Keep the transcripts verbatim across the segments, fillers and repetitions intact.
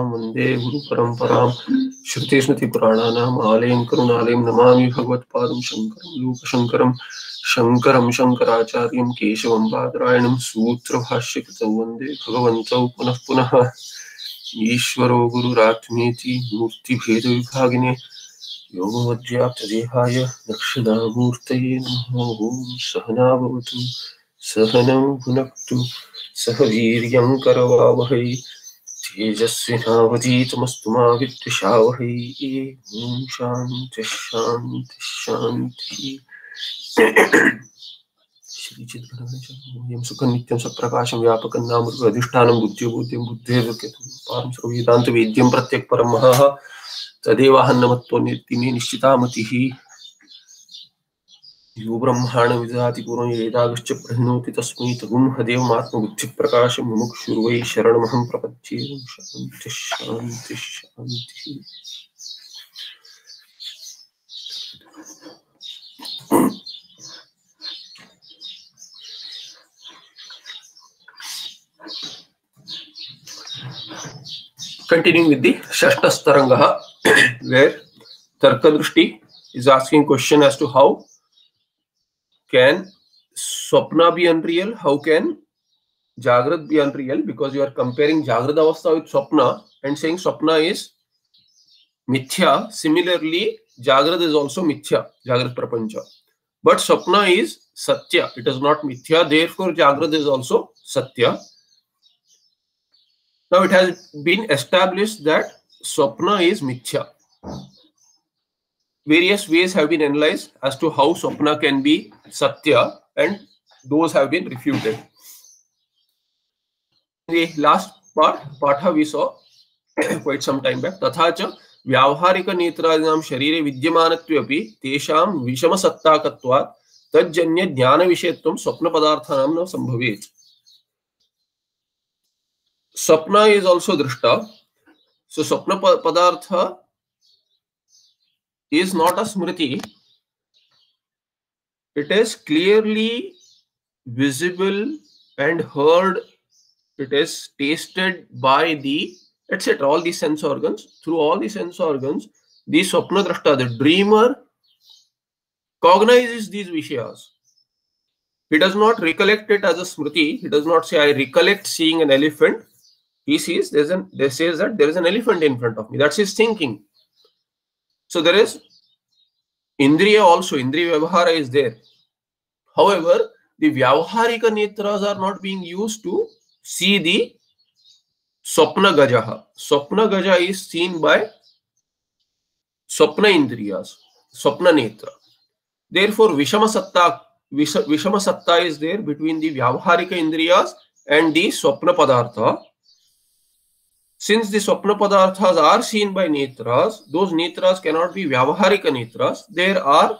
वंदे गुरु परंपरां श्रुतिस्मृतिपुराणानाम् आलयं करुणालयं नमामि भगवत्पादं शंकरं लोकशंकरं शंकरं शंकराचार्यं केशवं बादरायणं सूत्रभाष्यकृतौ वंदे भगवन्तौ पुनः पुनः। ईश्वरो गुरुरात्मेति मूर्तिभेदविभागिने योगमध्यात्मदेहाय दक्षिणामूर्तये नमः। ॐ सहना भवतु सहनौ भुनक्तु सह वीर्यं करवावहै तेजस्विनावधीतमस्तु मा विद्विषावहै। ॐ शान्ति शान्ति शान्तिः। श्रीचिद्गणेशं सुखं नित्यं सप्रकाशं व्यापकं नाम अधिष्ठानं बुद्धियो बुद्धिं बुद्धेर्केतुं पारं सर्ववेदान्तवेद्यं प्रत्यक्परं महः तदेवाहन्नमत्वनिर्तिमे निश्चिता मतिः। यो ब्रह्माण विदधाति पूर्वं वेदागश्च प्रहिणोति तस्मै तगुंहदेवमात्मबुद्धिप्रकाशं मुमुक्षुर्वै शरणमहं प्रपद्ये। शान्ति शान्ति शान्तिः। Continuing with the Shashtastaranga, where Tarkadrushti is asking question as to how can Swapna be unreal, how can Jagrat be unreal, because you are comparing Jagrad Avastha with Swapna and saying Swapna is Mithya. Similarly, Jagrad is also Mithya, Jagrat Prapancha. But Swapna is Satya, it is not Mithya, therefore Jagrad is also Satya. Now it has been established that Swapna is Mithya. Various ways have been analyzed as to how Swapna can be Satya, and those have been refuted. In the last part, Patha, we saw quite some time back. Tathacha Vyavharika Netradinam Sharire Vidyamanatvapi Tesham Vishama Sattakatvat Tajjanya Jnana Vishetvam Swapna Padarthanam na Sambhavet. Swapna is also Drishta. So Swapna Padartha is not a Smriti. It is clearly visible and heard. It is tasted by the, et cetera, all the sense organs. Through all the sense organs, the Swapna Drashta, the dreamer, cognizes these Vishayas. He does not recollect it as a Smriti. He does not say, I recollect seeing an elephant. He sees, there's an, they says that there is an elephant in front of me. That's his thinking. So there is Indriya also, Indriya Vyavahara is there. However, the Vyavaharika Netras are not being used to see the Swapna Gajaha. Swapna Gaja is seen by Swapna Indriyas, Swapna Netra. Therefore, Vishama Satta, Vishama Satta is there between the Vyavaharika Indriyas and the Swapna Padartha. Since the Swapna Padarthas are seen by Netras, those Netras cannot be Vyavaharika Netras. There are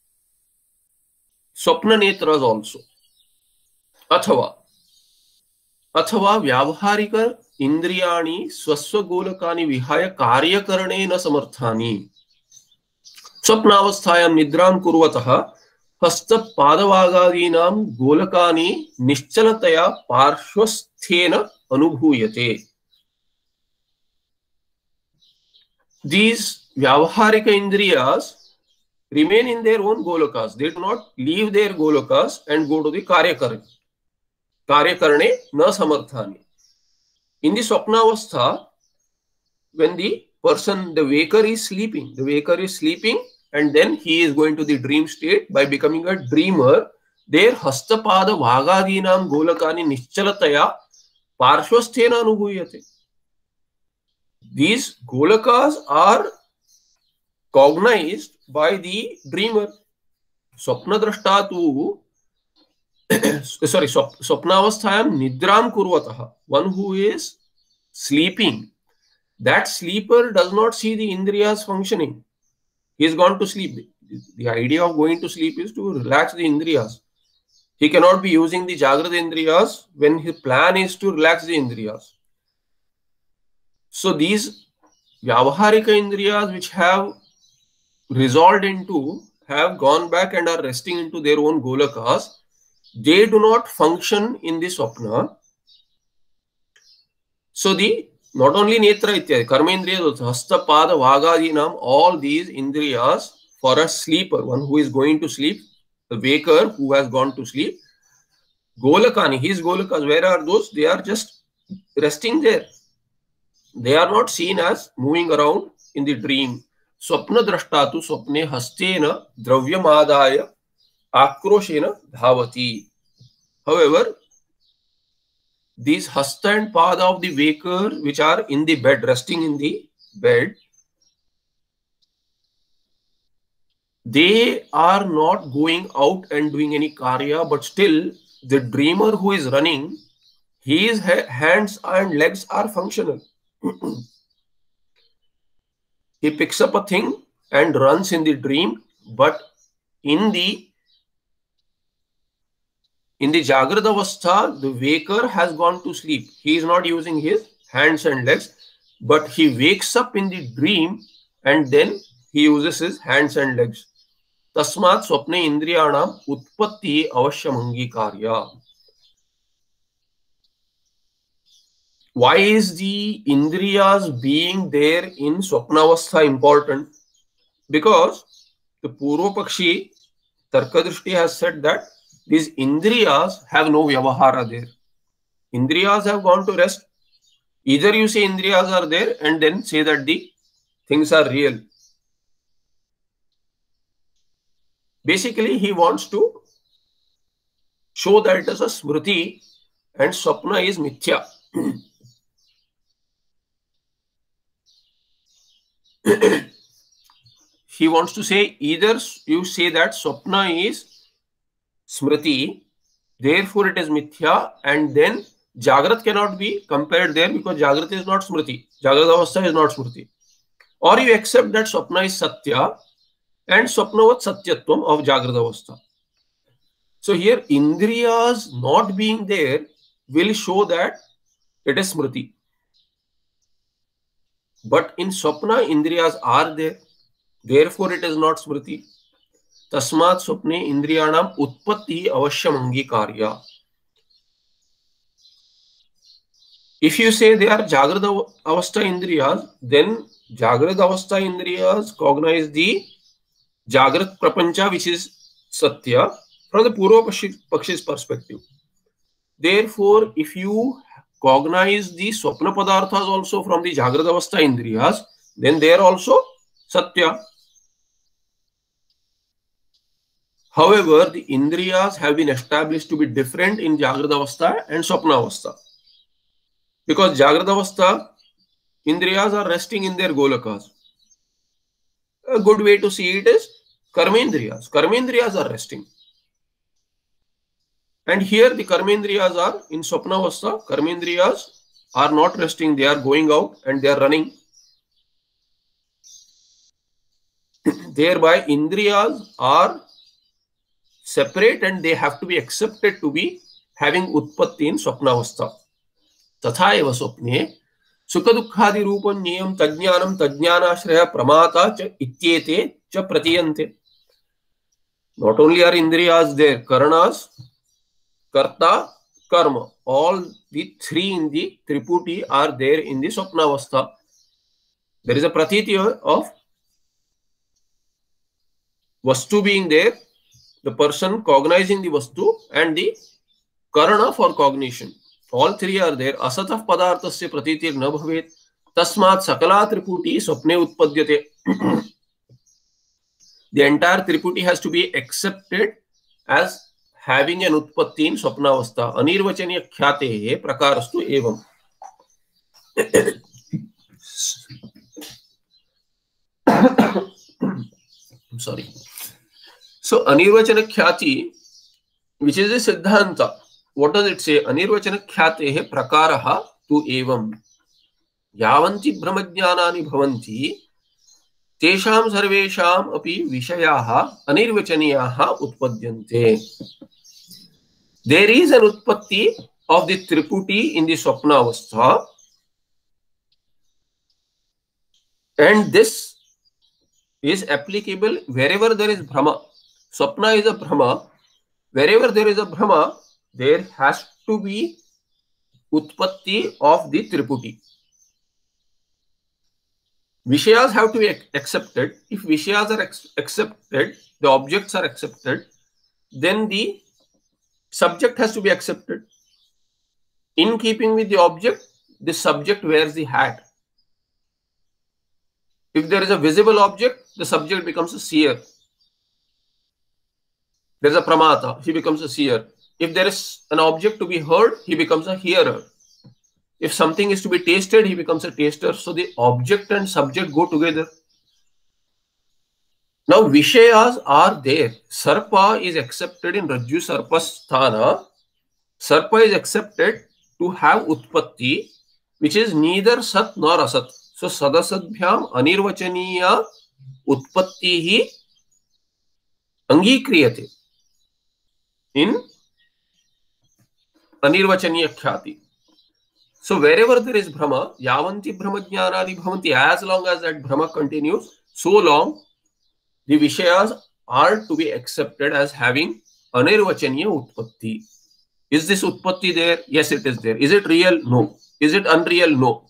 Swapna Netras also. Athava. Athava Vyavaharika Indriyani Swaswa Golakani Vihaya Karya Karane na Samarthani. Swapnavasthayam Nidram Kurvataha Hasta Padavagadinam Golakani Nishchalataya Parshwasthena Anubhuyate. These Vyavaharika Indriyas remain in their own Golokas. They do not leave their Golokas and go to the Karyakarane. Karyakarane na Samarthani. In the Swapnavastha, when the person, the waker is sleeping, the waker is sleeping and then he is going to the dream state by becoming a dreamer, there Hastapada Vagadinam Golakani Nishchalataya Parshwasthena Anubhuyate. These Golakas are cognized by the dreamer. Swapna Drashtatu, sorry, Swapnavasthayam Nidram Kurvataha, one who is sleeping. That sleeper does not see the Indriyas functioning. He has gone to sleep. The idea of going to sleep is to relax the Indriyas. He cannot be using the Jagrad Indriyas when his plan is to relax the Indriyas. So these Vyavaharika Indriyas which have resolved into, have gone back and are resting into their own Golakas, they do not function in the Swapna. So the Not only netra ityadi, karmendriyas also, hasta, pada, vagadinam, all these indriyas for a sleeper, one who is going to sleep, the waker who has gone to sleep, golakani, his golakas, where are those? They are just resting there. They are not seen as moving around in the dream. Swapna drashtatu swapne hastena dravyamadaya akroshena dhavati. However, these hasta and pada of the waker, which are in the bed, resting in the bed, they are not going out and doing any karya, but still the dreamer who is running, his hands and legs are functional. He picks up a thing and runs in the dream, but in the in the Jagrata Avastha, the waker has gone to sleep. He is not using his hands and legs, but he wakes up in the dream and then he uses his hands and legs. Tasmat swapne indriyanam utpatti avashyamangi karya. Why is the indriyas being there in Swapnavastha important? Because the Purva Pakshi Tarkadrishti has said that these indriyas have no vyavahara there. Indriyas have gone to rest. Either you say indriyas are there and then say that the things are real. Basically, he wants to show that it is a smriti and swapna is mithya. He wants to say either you say that swapna is smriti, therefore it is mithya, and then Jagrat cannot be compared there because Jagrat is not smriti. Jagrat Avastha is not smriti. Or you accept that swapna is satya and swapnavat satyatvam of Jagrat Avastha. So here indriyas not being there will show that it is smriti. But in swapna, indriyas are there. Therefore, it is not smriti. Tasmat swapne indriyanam utpatti avashyamangi karya. If you say they are Jagrata Avastha indriyas, then Jagrata Avastha indriyas cognize the Jagrat Prapancha, which is Satya, from the Purva Pakshi's perspective. Therefore, if you cognize the Swapna Padarthas also from the Jagrata Avastha indriyas, then they are also Satya. However, the indriyas have been established to be different in Jagrata Avastha and Swapna Avastha. Because Jagrata Avastha, indriyas are resting in their golakas. A good way to see it is karmendriyas. Karmendriyas are resting. And here the karmendriyas are in Swapna Avastha. Karmendriyas are not resting. They are going out and they are running. Thereby, indriyas are separate and they have to be accepted to be having utpatti in Swapna Avastha. Tatha eva swapne sukha dukkhadi rupam niyam tajnanam tajnanashraya pramata cha ityete cha pratiyante. Not only are indriyas there, karanas, karta, karma, all the three in the Triputi are there in the Swapna Avastha. There is a pratiti of vastu being there, the person cognizing the vastu, and the karana for cognition. All three are there. Asatah padarthasya pratitir na bhavet tasmat sakala triputi swapne utpadyate. The entire Triputi has to be accepted as having an utpatti in Swapna Avastha. Anirvachaniya khyate prakarastu evam. I'm sorry. So, Anirvachana Khyati, which is a Siddhanta, what does it say? Anirvachana Khyate prakaraha tu evam. Yavanti brahmajnanani bhavanti tesham sarvesham api vishayaha anirvachaniyaha utpadyante. There is an utpatti of the Triputi in the Swapna Avastha, and this is applicable wherever there is Brahma. Swapna is a Brahma. Wherever there is a Brahma, there has to be utpatti of the Triputi. Vishayas have to be accepted. If Vishayas are accepted, the objects are accepted, then the subject has to be accepted. In keeping with the object, the subject wears the hat. If there is a visible object, the subject becomes a seer. There is a pramata, he becomes a seer. If there is an object to be heard, he becomes a hearer. If something is to be tasted, he becomes a taster. So the object and subject go together. Now Vishayas are there. Sarpa is accepted in Rajju Sarpa Sthana. Sarpa is accepted to have Utpatti, which is neither Sat nor Asat. So Sadasadbhyam Anirvachaniya Utpattihi Angikriyate in Anirvachaniya Khyati. So wherever there is Brahma, Yavanti Brahma Jnanadi Bhavanti, as long as that Brahma continues, so long the Vishayas are to be accepted as having Anirvachaniya Utpatti. Is this Utpatti there? Yes, it is there. Is it real? No. Is it unreal? No.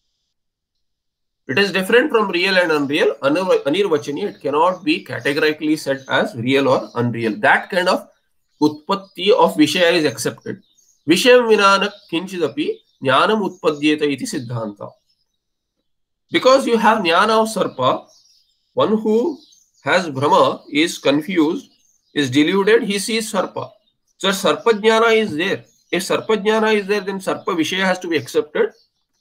It is different from real and unreal. Anirvachaniya, it cannot be categorically said as real or unreal. That kind of Utpatti of Vishaya is accepted. Vishayam vinana kinchidapi jnanam utpadyeta iti siddhanta. Because you have jnana of Sarpa, one who has Brahma is confused, is deluded, he sees Sarpa. So Sarpa jnana is there. If Sarpa jnana is there, then Sarpa Vishaya has to be accepted.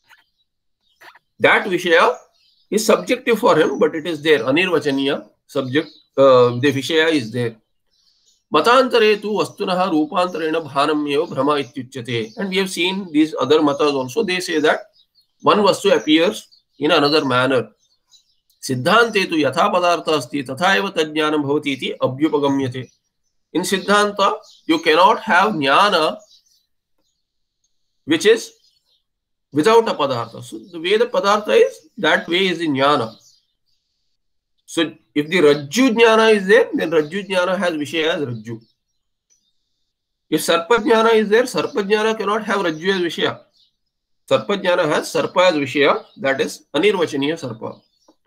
That Vishaya is subjective for him, but it is there. Anirvachaniya subject, uh, the Vishaya is there. Matantare tu vastunaha rupantarena bhanamyev brahma ityuchyate. And we have seen these other matas also. They say that one vastu appears in another manner. Siddhante tu yatha padartha asti tatha eva tadjnanam bhavati iti abhyupagamyate. In Siddhanta, you cannot have jnana which is without a padartha. So the way the padartha is, that way is the jnana. So if the Rajju jnana is there, then Rajju jnana has Vishaya as Rajju. If Sarpa jnana is there, Sarpa jnana cannot have Rajju as Vishaya. Sarpa jnana has Sarpa as Vishaya, that is Anirvachaniya Sarpa.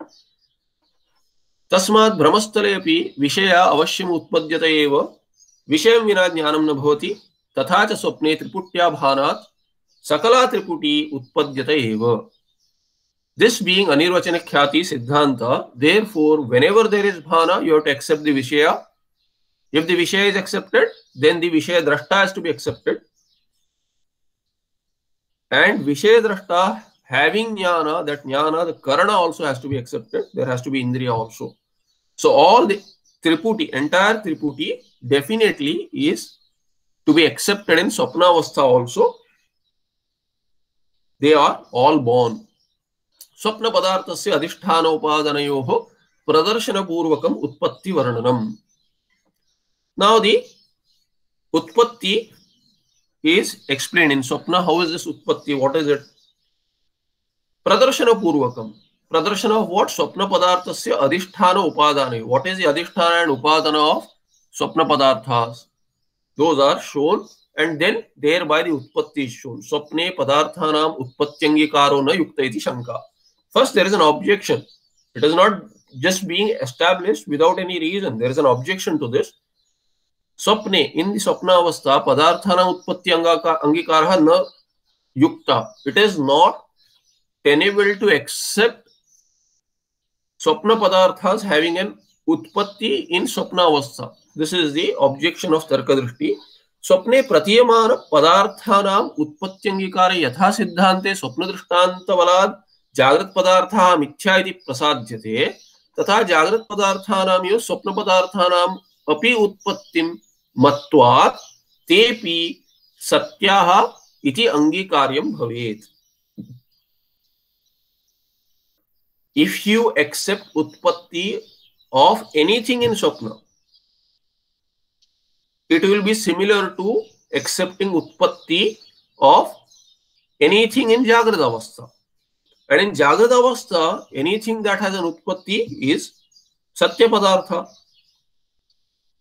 Tasmat Brahmastale api Vishaya avashyam utpadyata eva Vishayam vina jnanam na bhavati tatha cha swapne triputya bhanat sakala triputi utpadyata eva. This being Anirvachana Khyati Siddhanta, therefore, whenever there is bhana, you have to accept the Vishaya. If the Vishaya is accepted, then the Vishaya Drashta has to be accepted. And Vishaya Drashta having jnana, that jnana, the Karana also has to be accepted. There has to be Indriya also. So all the Triputi, entire Triputi definitely is to be accepted in Swapnavastha also. They are all born. Swapna padarthasya adhisthana upadanayoho pradarshana purvakam utpatti varnanam. Now the utpatti is explained in Swapna. How is this utpatti? What is it? Pradarshana purvakam. Pradarshana of what? Swapna padarthasya adhisthana upadanayoho. What is the adhisthana and upadana of Swapna padarthas? Those are shown, and then thereby the utpatti is shown. Swapne padarthanam utpattyangikaro na yukta iti shanka. First, there is an objection. It is not just being established without any reason. There is an objection to this. Swapne, in the Swapna avastha, padarthana utpatti angikaraha na yukta. It is not tenable to accept Swapna padarthas having an utpatti in Swapna avastha. This is the objection of Tarkadrishti. Swapne pratiyamana padarthanam utpatyangikara yatha siddhante swapna drishtanta valad Jagrat padartha mithya iti prasadyate तथा जागृत पदार्थानाम यो स्वप्न पदार्थानाम अपि उत्पत्तिम मत्वात् तेपि सत्याः इति अंगीकार्यम भवेत्. If you accept utpatti of anything in swapna, it will be similar to accepting utpatti of anything in Jagrata Avastha. And in Jagrata Avastha, anything that has an utpatti is Satya Padartha.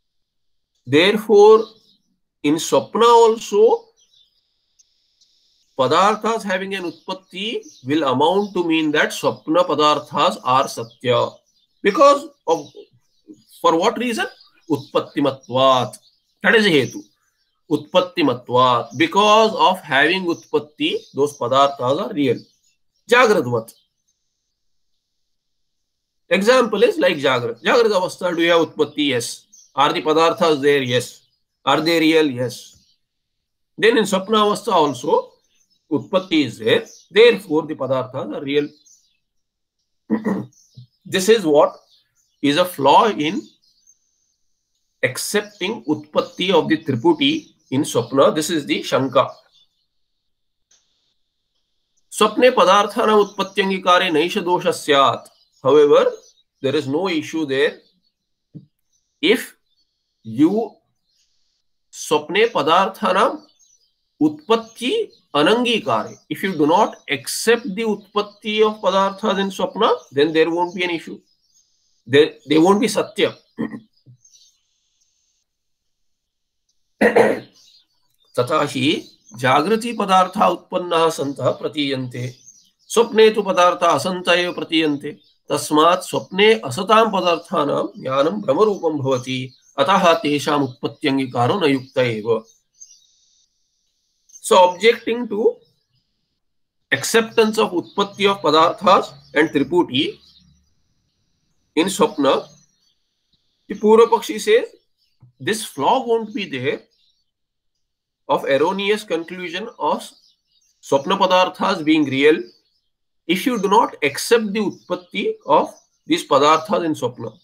Therefore, in Swapna also, padarthas having an utpatti will amount to mean that swapna padarthas are satya. Because of, for what reason? Utpattimatvat. That is hetu. Utpattimatvat. Because of having utpatti, those padarthas are real. Jagradvat. Example is like Jagrad. Jagrad avastha, do you have utpatti? Yes. Are the padarthas there? Yes. Are they real? Yes. Then in Swapna avastha also, utpatti is there. Therefore, the padarthas are real. This is what is a flaw in accepting utpatti of the Triputi in Swapna. This is the Shanka. Swapne padarthana utpatyangikare naisha dosha syat. However, there is no issue there if you swapne padarthana utpatti anangikare. If you do not accept the utpatti of padarthas in swapna, then there won't be an issue. They, they won't be satya. तथा हि जागृति पदार्था उत्पन्नाः सन्तः प्रतीयन्ते स्वप्ने तु पदार्था असन्त एव प्रतीयन्ते तस्मात् स्वप्ने असतां पदार्थानां ज्ञानं भ्रमरूपं भवति अतः तेषाम् उत्पत्त्यङ्गीकारो न युक्त एव. So objecting to acceptance of utpatti of padarthas and triputi in swapna, the Purva Pakshi says this flaw won't be there of erroneous conclusion of swapna padarthas being real if you do not accept the utpatti of these padarthas in swapna.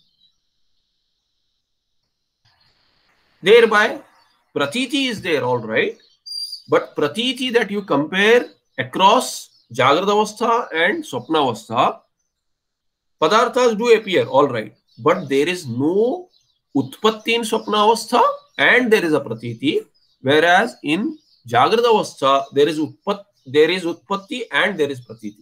Thereby, pratiti is there, all right, but pratiti that you compare across Jagradavastha and Swapnavastha, padarthas do appear, all right, but there is no utpatti in Swapnavastha and there is a pratiti. Whereas in Jagradavastha, there is utpatti, there is utpatti and there is pratiti.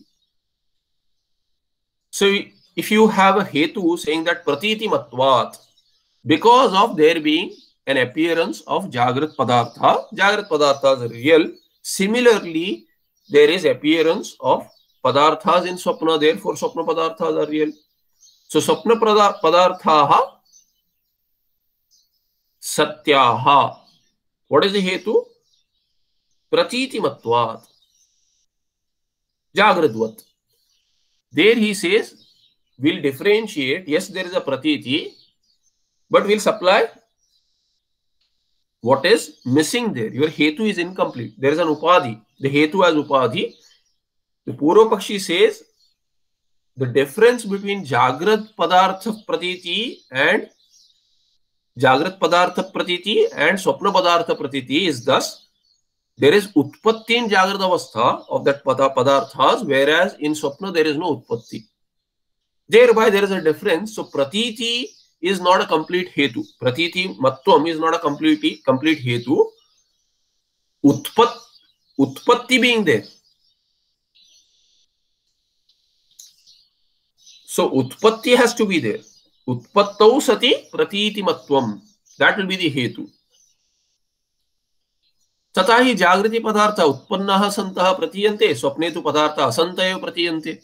So if you have a hetu saying that pratiti matvat, because of there being an appearance of Jagrat Padartha, Jagrat Padarthas are real. Similarly, there is appearance of Padarthas in Swapna, therefore Swapna Padarthas are real. So Swapna Padarthaha Satyaha. What is the hetu? Pratiti matvat. Jagradvat. There he says, we'll differentiate. Yes, there is a pratiti, but we'll supply what is missing there. Your hetu is incomplete. There is an upadhi. The hetu has upadhi. The Purva Pakshi says the difference between Jagrat Padartha Pratiti and Jagrat Padartha Pratiti and Swapna Padartha Pratiti is thus, there is utpatti in Jagrat Avastha of that padarthas, whereas in Swapna there is no utpatti. Thereby there is a difference. So Pratiti is not a complete hetu. Pratiti Matvam is not a complete, complete hetu. Utpat, utpatti being there. So utpatti has to be there. Utpattau sati pratiti matvam. That will be the hetu. तथा हि जागृति पदार्थ उत्पन्नाः सन्तः प्रतीयन्ते स्वप्ने तु पदार्थ असन्त एव प्रतीयन्ते.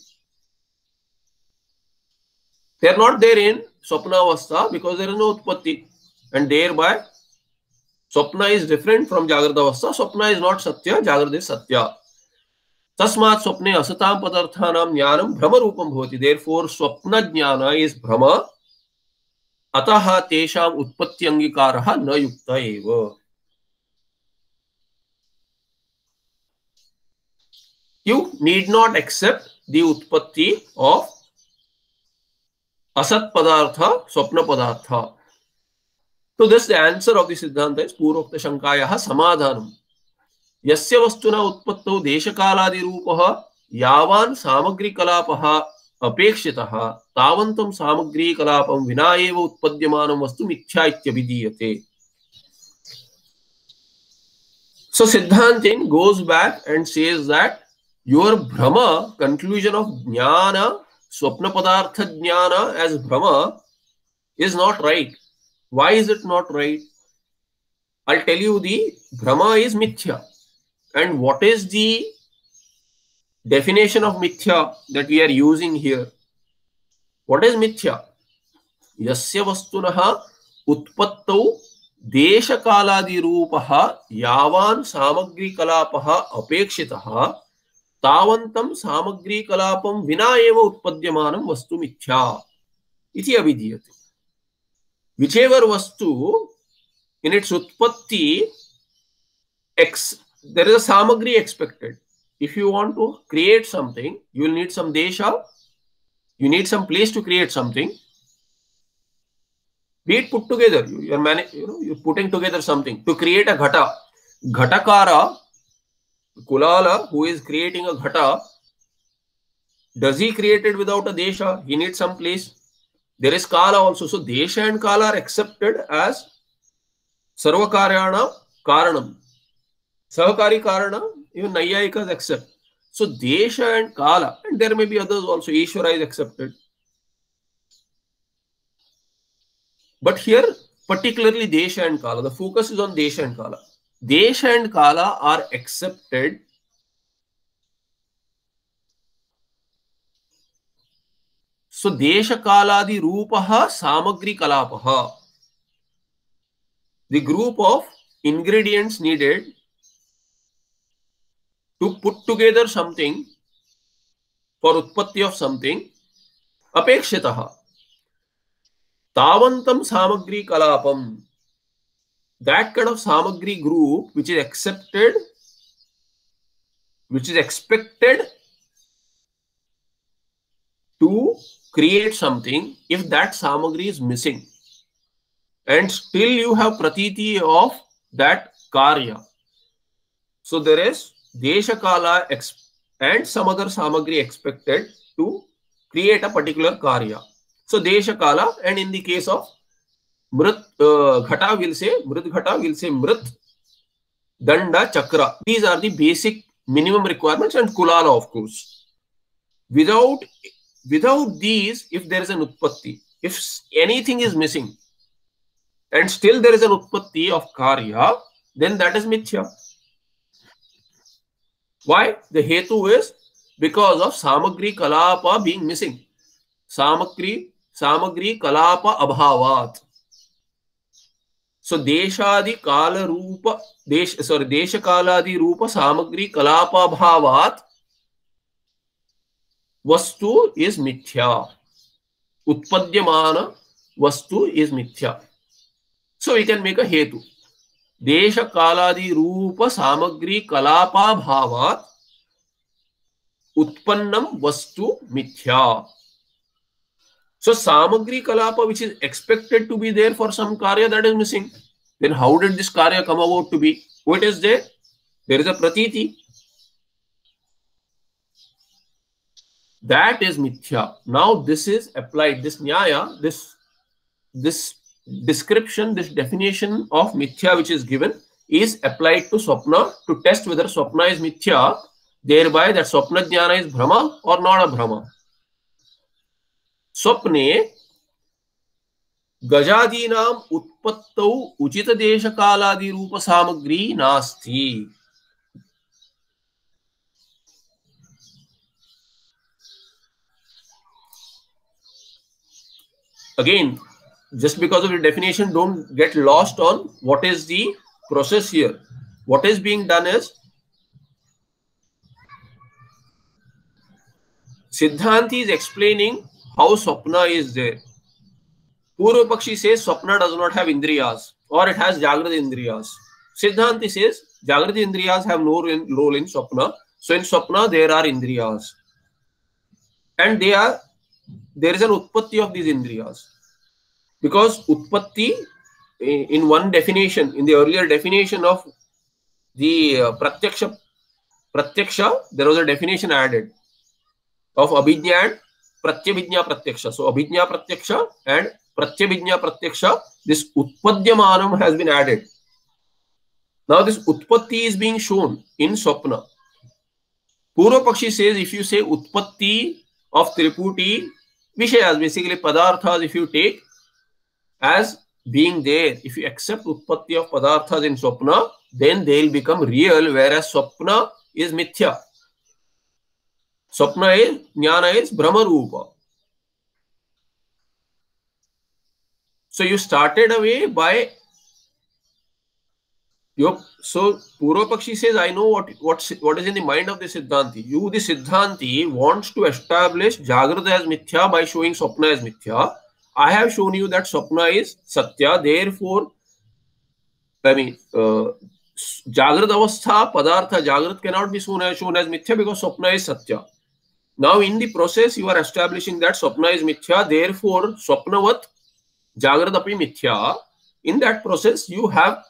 They are not there in swapna avastha because there is no utpatti, and thereby swapna is different from jagrata avastha. Swapna is not satya, jagrata is satya. Tasmat swapne asatam padarthanam jnanam brahma rupam bhavati. Therefore swapna jnana is brahma. Ataha tesham utpatti angikaraha na yukta eva. You need not accept the utpatti of asat padartha, swapna padartha. So this the answer of the Siddhanta is Purokta Shankayaha Samadhanam. Yasya vastuna utpattau deshakaladi rupaha yavan samagri kalapaha apekshitaha tavantam samagri kalapam vina eva utpadyamanam vastu mithya ityabhidiyate. So Siddhantin goes back and says that your Brahma, conclusion of Jnana, Swapna Padartha Jnana as Brahma is not right. Why is it not right? I'll tell you the Brahma is Mithya. And what is the definition of mithya that we are using here? What is mithya? Yasya vastunaha utpattau desha kaladi rupaha yavan samagri kalapaha apekshitaha tavantam samagri kalapam vina eva utpadyamanam vastu mithya iti abhidhyate. Whichever vastu in its utpatti, ex, there is a samagri expected. If you want to create something, you will need some desha, you need some place to create something. Be it put together, you are man, you know, you're putting together something to create a ghata. Ghatakara, Kulala, who is creating a ghata, does he create it without a desha? He needs some place. There is kala also. So desha and kala are accepted as sarvakaryana karanam. Sahakari karana, even Naiyayikas accept. So desha and kala, and there may be others also. Ishvara is accepted. But here, particularly desha and kala, the focus is on desha and kala. Desha and kala are accepted so desha kaladi rupaha samagri kalapaha. The group of ingredients needed to put together something for utpatti of something, apekshitaha. Tavantam samagri kalapam. That kind of samagri group which is accepted, which is expected to create something, if that samagri is missing, and still you have pratiti of that karya. So there is desha kala and some other samagri expected to create a particular karya. So desha kala, and in the case of mrit uh, ghata will say mrit ghata will say mrit danda chakra. These are the basic minimum requirements, and kulala of course. Without without these, if there is an utpatti, if anything is missing, and still there is an utpatti of karya, then that is mithya. Why? The hetu is because of samagri kalapa being missing. Samagri, samagri kalapa abhavat. So deshadi kala rupa, desh, sorry, desha kaladi rupa samagri kalapa abhavat vastu is mithya. Utpadyamana vastu is mithya. So we can make a hetu. Desha kaladi rupa samagri kalapa bhavat utpannam vastu mithya. So samagri kalapa which is expected to be there for some karya, that is missing. Then how did this karya come about to be? What is there? There is a pratiti. That is mithya. Now this is applied, this nyaya, this, this description, this definition of mithya which is given is applied to swapna to test whether swapna is mithya, thereby that swapna jnana is bhrama or not a bhrama. Swapne gajadinam utpattau uchita desha kaladi rupa samagri nasti. Again, just because of the definition, don't get lost on what is the process here. What is being done is, Siddhanti is explaining how swapna is there. Purva Pakshi says swapna does not have indriyas, or it has jagrata indriyas. Siddhanti says jagrata indriyas have no role in swapna. So in swapna there are indriyas, and they are there is an utpatti of these indriyas. Because utpatti, in one definition, in the earlier definition of the uh, pratyaksha, pratyaksha, there was a definition added of abhijna and pratyabhijna pratyaksha. So abhijna pratyaksha and pratyabhijna pratyaksha, this utpadyamanam has been added. Now this utpatti is being shown in swapna. Purva Pakshi says if you say utpatti of triputi vishayas, basically padarthas, if you take as being there, if you accept utpatti of padarthas in swapna, then they'll become real, whereas Swapna is Mithya. Swapna is, Jnana is Brahma Rupa. So you started away by your, so Purva Pakshi says, I know what, what, what is in the mind of the Siddhanti. You, the Siddhanti, wants to establish Jagrata as Mithya by showing Swapna as Mithya. I have shown you that Swapna is Satya, therefore, I mean, uh, Jagrat Avastha, Padartha, Jagrat cannot be shown as, shown as Mithya because Swapna is Satya. Now, in the process, you are establishing that Swapna is Mithya, therefore, Swapnavat, Jagrat api Mithya. In that process, you have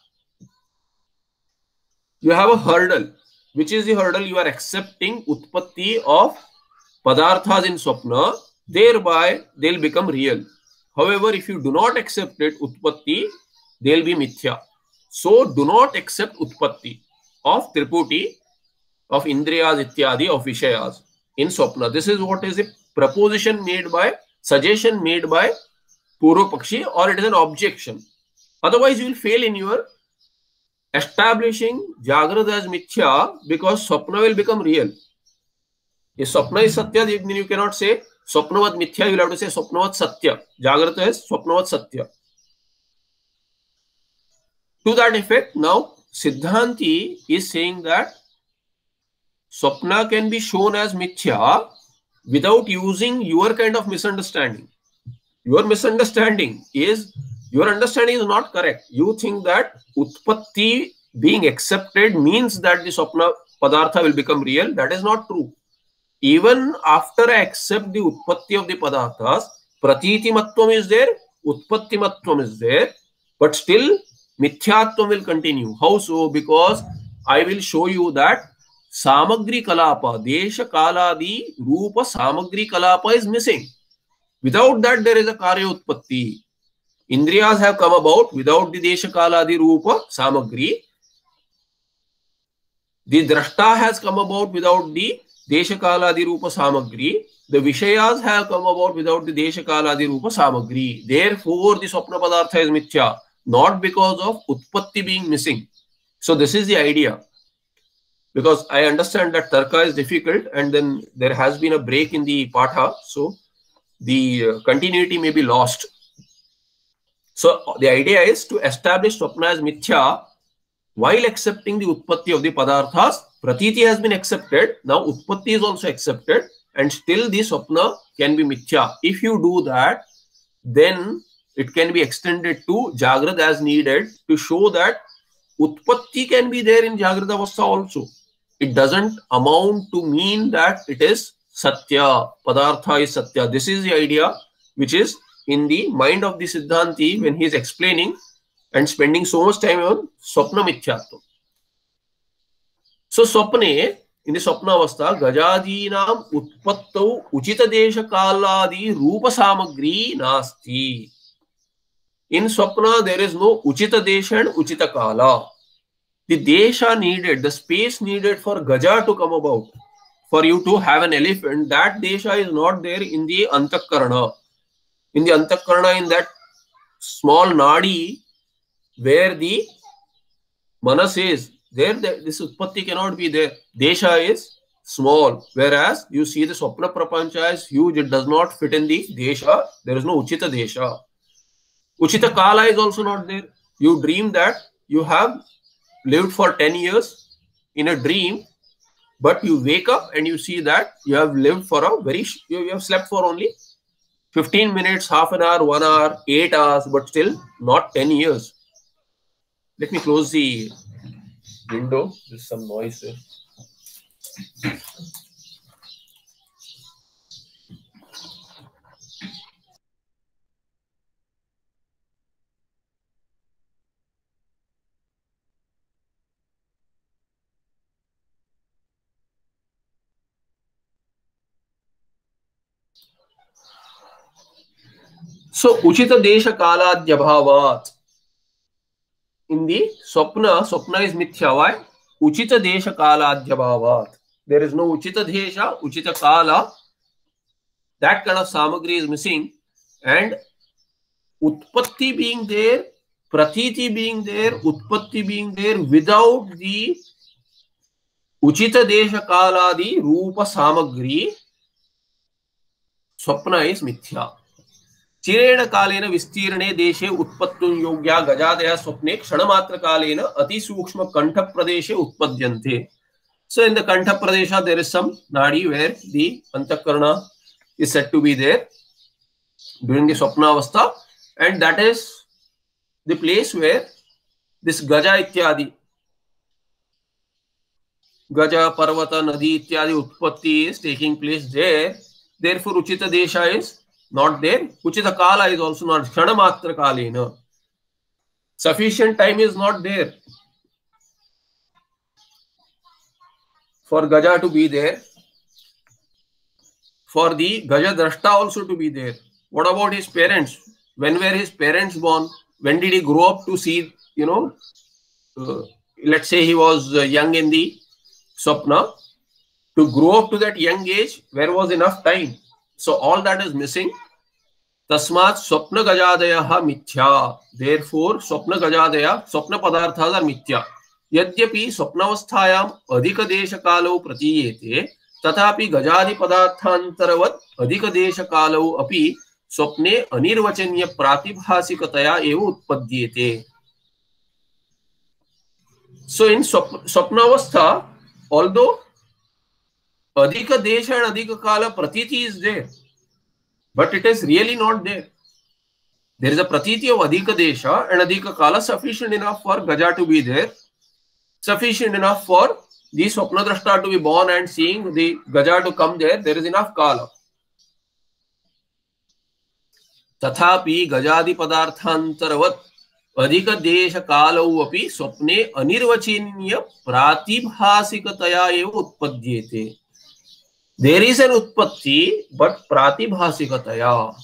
you have a hurdle. Which is the hurdle? You are accepting Utpatti of Padarthas in Swapna, thereby they'll become real. However, if you do not accept it, Utpatti, they'll be Mithya. So, do not accept Utpatti of Triputi, of Indriyas, Ityadi, of Vishayas in Swapna. This is what is a proposition made by, suggestion made by Purva Pakshi, or it is an objection. Otherwise, you will fail in your establishing Jagrata as Mithya because Swapna will become real. If Swapna is Satya, then you cannot say Swapnavat Mithya, you will have to say Swapnavat Satya. Jagrata is Swapnavat Satya. To that effect, now Siddhanti is saying that Swapna can be shown as Mithya without using your kind of misunderstanding. Your misunderstanding is, your understanding is not correct. You think that Utpatti being accepted means that the Swapna Padartha will become real. That is not true. Even after I accept the Utpatti of the Padarthas, Pratiti Mattvam is there, Utpatti Mattvam is there, but still Mithyatvam will continue. How so? Because I will show you that Samagri Kalapa, Desha Kaladi, Rupa Samagri Kalapa is missing. Without that, there is a Karya Utpatti. Indriyas have come about without the Desha Kaladi Rupa Samagri. The Drashta has come about without the Desha Kaladi Rupa Samagri. The Vishayas have come about without the Desha Kaladi Rupa Samagri. Therefore, the Swapna Padartha is Mithya, not because of Utpatti being missing. So, this is the idea. Because I understand that Tarka is difficult and then there has been a break in the Patha. So, the uh, continuity may be lost. So, the idea is to establish Swapna as Mithya while accepting the Utpatti of the Padarthas. Pratiti has been accepted. Now, Utpatti is also accepted and still the Swapna can be Mithya. If you do that, then it can be extended to Jagrata as needed to show that Utpatti can be there in Jagrata Avastha also. It doesn't amount to mean that it is Satya, Padartha is Satya. This is the idea which is in the mind of the Siddhanti when he is explaining and spending so much time on Swapna Mithyatva. So, Swapne, in the Swapna Avastha, Gajadinam Utpattau Uchita Desha Kaladi Rupa Samagri Nasti. In Swapna, there is no Uchita Desha and Uchita Kala. The Desha needed, the space needed for Gaja to come about, for you to have an elephant, that Desha is not there in the Antakarana. In the Antakarana, in that small Nadi, where the Manas is, there this Utpatti cannot be there. Desha is small, whereas you see the Swapna Prapancha is huge, it does not fit in the Desha, there is no Uchita Desha. Uchita Kala is also not there. You dream that you have lived for ten years in a dream, but you wake up and you see that you have lived for a very, you have slept for only fifteen minutes, half an hour, one hour, eight hours, but still not ten years. Let me close the window. There's some noise there. So, Uchita Desha Kaladya Bhavat. In the Swapna, Swapna is Mithya. Why? Uchita Desha Kaladya Bhavat. There is no Uchita Desha, Uchita Kala. That kind of Samagri is missing. And Utpatti being there, pratiti being there, utpatti being there, without the uchita desha kaladi rupa samagri, swapna is mithya. चिरेण कालेन विस्तीर्णे देशे उत्पत्तुं योग्या गजादयः स्वप्ने क्षणमात्र कालेन अति सूक्ष्म कंठ प्रदेशे उत्पद्यन्ते. So in the kantha pradesha there is some nadi where the antakarana is said to be there during the swapna avastha, and that is the place where this gaja ityadi, gaja, parvata, nadi ityadi utpatti is taking place there. Therefore uchita desha is not there. Uchita kala is also not. Kshanamatra kalena. Sufficient time is not there for Gaja to be there, for the Gaja Drashta also to be there. What about his parents? When were his parents born? When did he grow up to see, you know, uh, let's say he was uh, young in the Swapna. To grow up to that young age, where was enough time? So all that is missing. Tasmat Swapna Gajadayaha Mithya. Therefore, Swapna Gajadaya, Swapna Padarthas are Mithya. यद्यपि स्वप्नावस्थायाम अधिक देश कालौ प्रतीयेते तथापि गजादि पदार्थांतरवत् अधिक देश कालौ अपि स्वप्ने अनिर्वचनीय प्रातिभासिकतया एव उत्पद्येते. So in स्वप्नावस्था, although अधिक देश and अधिक काल pratiti is there, but it is really not there. There is a pratiti of adhika desha and adhika kala sufficient enough for Gaja to be there, sufficient enough for the Swapna Drashta to be born and seeing the Gaja to come there. There is enough kala. Tathapi Gajadi Padarthantarvat Adhika Desha Kalau api Swapne Anirvachiniya Pratibhasikataya eva utpadyete. There is an utpatti, but Pratibhasikataya.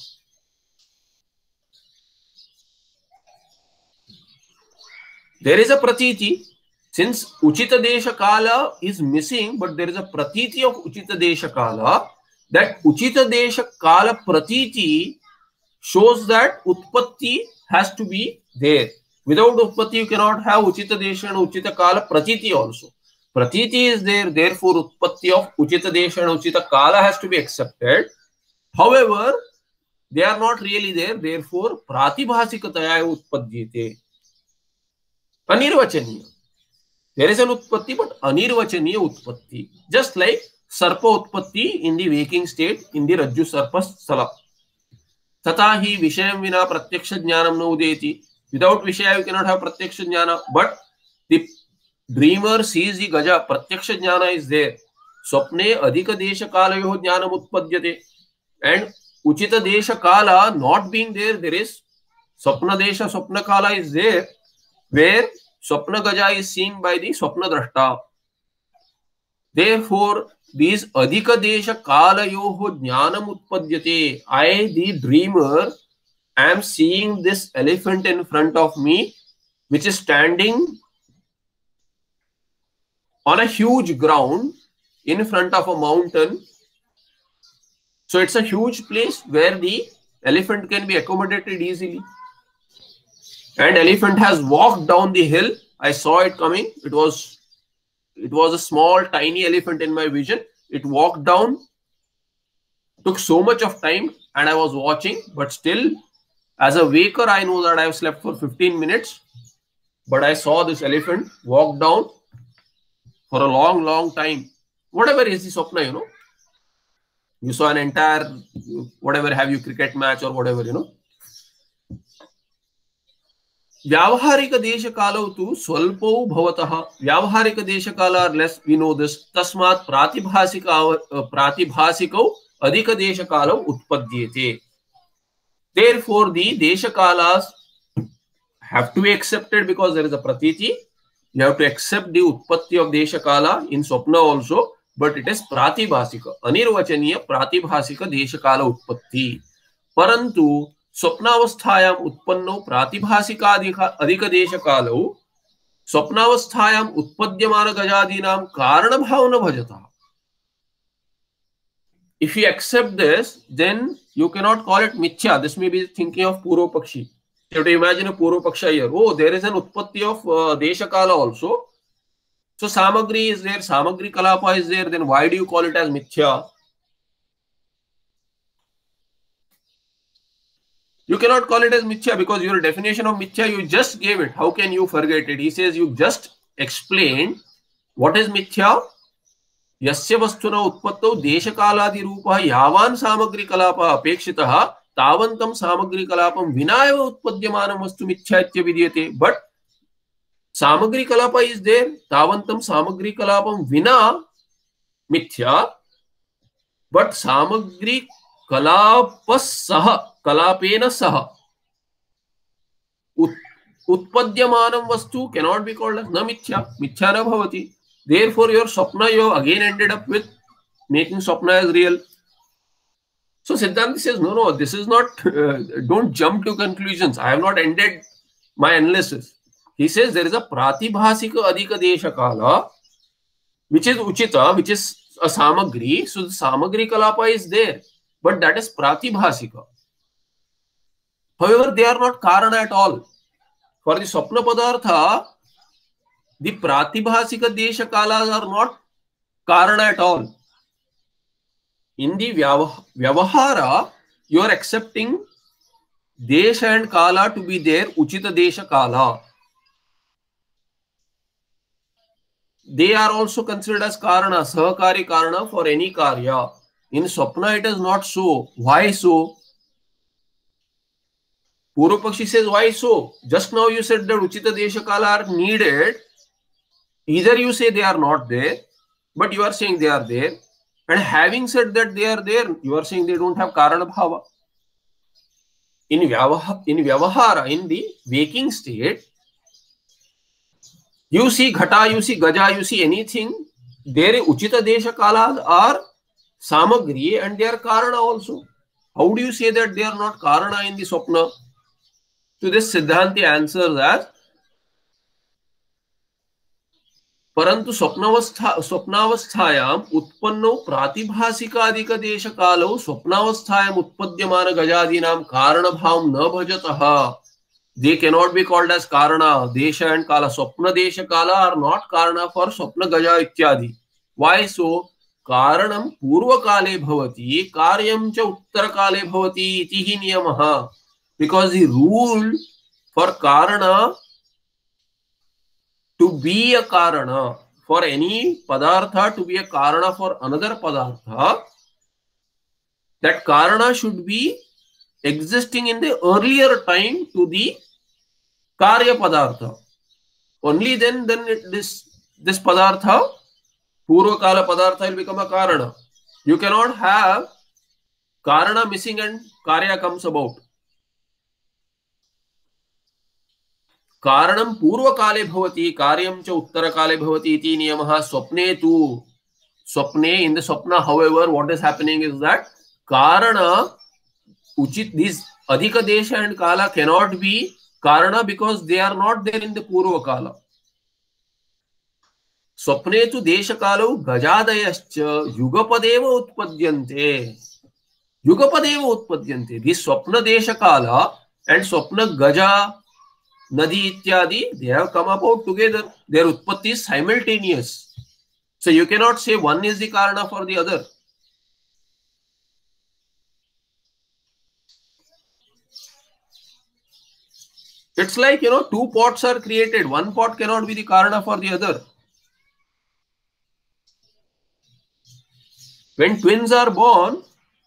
There is a pratiti. Since Uchita Desha Kala is missing, but there is a pratiti of Uchita Desha Kala, that Uchita Desha Kala pratiti shows that Utpatti has to be there. Without Utpatti, you cannot have Uchita Desha and Uchita Kala pratiti also. Pratiti is there, therefore Utpatti of Uchita Desha and Uchita Kala has to be accepted. However, they are not really there, therefore Pratibhasikataya Utpadyete. Anirvachaniya. There is an utpatti, but anirvachaniya utpatti. Just like sarpa utpatti in the waking state in the rajju sarpa sthala. Tata hi vishayam vina pratyaksha jnanam na udeti. Without vishaya you cannot have pratyaksha jnana. But the dreamer sees the gaja, pratyaksha jnana is there. Swapne adhika desha kala yoho jnanam utpadyate. And uchita desha kala not being there, there is swapna desha, swapna kala is there, where Swapna Gaja is seen by the Swapna Drashta. Therefore, these Adhika Desha Kala Yoho Jnanam Utpadyate. I, the dreamer, am seeing this elephant in front of me, which is standing on a huge ground in front of a mountain. So it's a huge place where the elephant can be accommodated easily. And elephant has walked down the hill. I saw it coming. It was, it was a small, tiny elephant in my vision. It walked down. Took so much of time, and I was watching. But still, as a waker, I know that I have slept for fifteen minutes. But I saw this elephant walk down for a long, long time. Whatever is the swapna, you know. You saw an entire, whatever have you, cricket match or whatever, you know. Vyavaharika desha kala tu swalpo bhavataha. Vyavaharika desha kala are less, we know this. Tasmat pratibhasika pratibhasikau adhika desha kala utpadyete. Therefore, the desha kalas have to be accepted because there is a pratiti. You have to accept the utpatti of desha kala in swapna also, but it is pratibhasika. Anirvachaniya pratibhasika desha kala utpatti. Parantu स्वप्नावस्थायाम उत्पन्नो प्रातिभासिकाधिक अधिक देश कालौ स्वप्नावस्थायाम उत्पद्यमान गजादीनाम कारण भाव न भजता. If you accept this, then you cannot call it mithya. This may be thinking of Purva Pakshi. You have to imagine a Purva Paksha here. Oh, there is an Utpatti of uh, Deshakala also. So Samagri is there, Samagri Kalapa is there, then why do you call it as Mithya? You cannot call it as Mithya because your definition of Mithya, you just gave it. How can you forget it? He says you just explained what is Mithya. Yasya vastuna utpattau deshakaaladi rupa yavan samagri kalapa apekshitah tavantam samagri kalapam vinayava utpadyamanam vastu mithya itya vidyate. But samagri kalapa is there, tavantam samagri kalapam vina mithya, but samagri kalapas saha kalapena saha Ut, utpadyamanam vastu cannot be called as na mithya, mithya na bhavati. Therefore, your Swapna, you again ended up with making Swapna as real. So Siddhanta says, no, no, this is not, uh, don't jump to conclusions. I have not ended my analysis. He says there is a Pratibhasika Adhika Desha Kala, which is Uchita, which is a Samagri. So the Samagri Kalapa is there, but that is Pratibhasika. However, they are not Karana at all. For the Swapna Padartha, the Pratibhasika Desha Kalas are not Karana at all. In the Vyavahara, you are accepting Desha and Kala to be there, Uchita Desha Kala. They are also considered as Karana, Sahakari Karana for any Karya. In Swapna, it is not so. Why so? Purva Pakshi says, why so? Just now you said that Uchita Desha Kala are needed. Either you say they are not there, but you are saying they are there. And having said that they are there, you are saying they don't have Karana Bhava. In Vyavahara, in Vyavahara, in the waking state, you see Ghata, you see Gaja, you see anything, their Uchita Desha Kalas are Samagri and they are Karana also. How do you say that they are not Karana in the Swapna? To this Siddhanti answers as, परंतु स्वप्नावस्था स्वप्नावस्थायाम उत्पन्नो प्रातिभासिकादिक देश कालो स्वप्नावस्थायाम उत्पद्यमान गजादीनाम कारण भाव न भजतः. They cannot be called as karana. Desha and kala, swapna desha kala are not karana for swapna gaja ityadi. Why so? Karanam purva kale bhavati karyam cha uttara kale bhavati iti hi niyamah. Because the rule for karana to be a karana, for any padartha to be a karana for another padartha, that karana should be existing in the earlier time to the karya padartha. Only then, then it, this, this padartha, purva kala padartha will become a karana. You cannot have karana missing and karya comes about. Karanam purva kale bhavati karyam cha uttara kale bhavati iti niyamah. Swapne tu. Swapne, in the swapna, however, what is happening is that karana, uchit, these adhika desha and kala cannot be karana because they are not there in the purva kala. Swapne tu desha kalo gajadayascha yugapadeva utpadyante. Yugapadeva utpadyante. This swapna desha kala and swapna gaja Nadi ityadi, they have come about together. Their utpatti is simultaneous. So you cannot say one is the karana for the other. It's like, you know, two pots are created. One pot cannot be the karana for the other. When twins are born,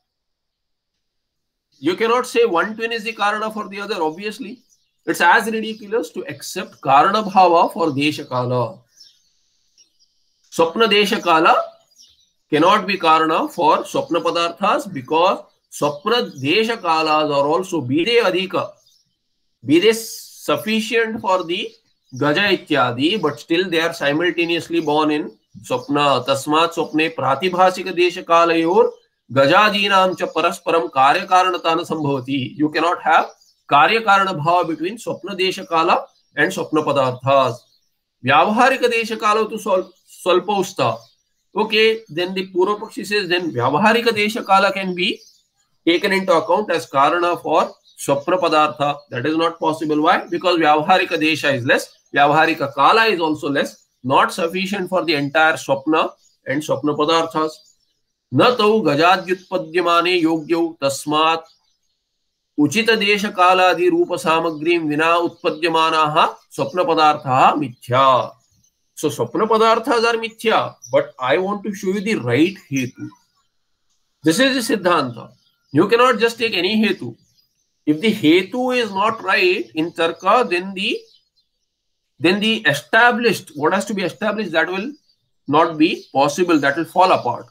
you cannot say one twin is the karana for the other, obviously. It's as ridiculous to accept Karana Bhava for Desha Kala. Swapna Desha Kala cannot be Karana for Swapna Padarthas because Swapna Desha Kalas are also be they Adhika. Be they sufficient for the Gaja Ityadi, but still they are simultaneously born in Swapna. Tasmat Swapne Pratibhasika Desha Kalayor Gajadinam cha Parasparam Karya Karanatana Sambhavati. You cannot have Karya Karana Bhava between Swapna Desha Kala and Swapna Padarthas. Vyavaharika Desha Kala to Swalpa Usta. Okay, then the Purva Pakshi says then Vyavaharika Desha Kala can be taken into account as karana for swapna padartha. That is not possible. Why? Because vyavaharika desha is less, vyavaharika kala is also less, not sufficient for the entire swapna and swapna padarthas. न तौ गजाद्युत्पद्यमाने योग्यौ तस्मात् उचित देश कालादि रूप सामग्रीं विना उत्पद्यमानाः स्वप्न पदार्थाः मिथ्या. So swapna padarthas are mithya, but I want to show you the right hetu. This is the siddhanta. You cannot just take any hetu. If the hetu is not right in tarka, then the then the established, what has to be established, that will not be possible, that will fall apart.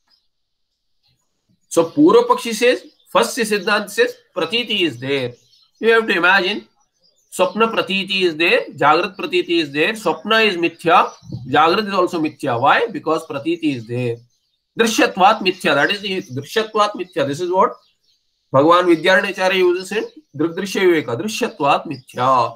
So Purva Pakshi says, first Siddhanta says, Pratiti is there. You have to imagine, Swapna Pratiti is there, Jagrat Pratiti is there, Swapna is Mithya, Jagrat is also Mithya. Why? Because Pratiti is there. Drishyatvat Mithya, that is the Drishyatvat Mithya. This is what Bhagavan Vidyaranyacharya uses in Drigdrishya Viveka, Drishyatvat Mithya.